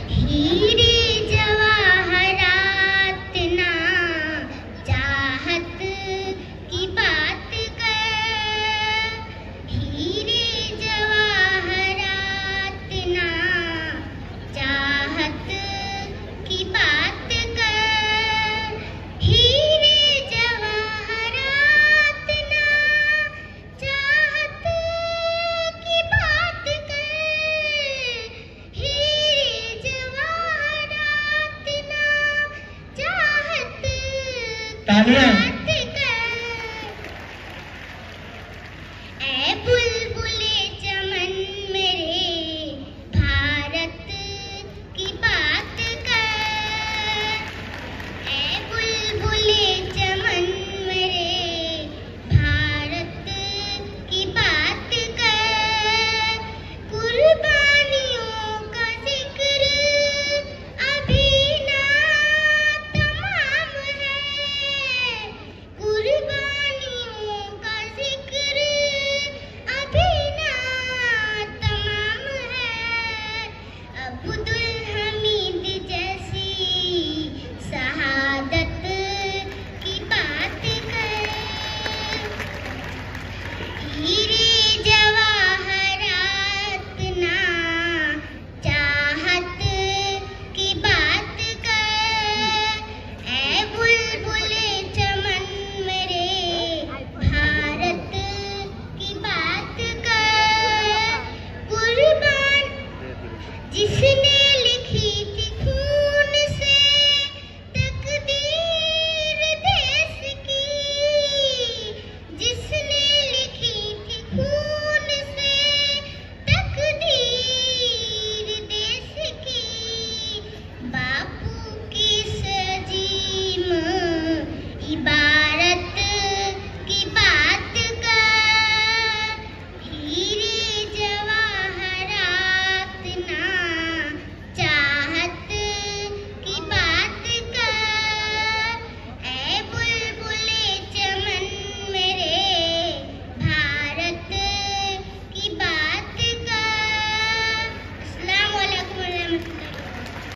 हीरे जवाहरात ना चाहत की बात कर, हीरे जवाहरात ना चाहत की बात कर, हीरे जवाहरात ना चाहत की बात कर, हीरे जवाहरात ना चाहत की तालियां। बात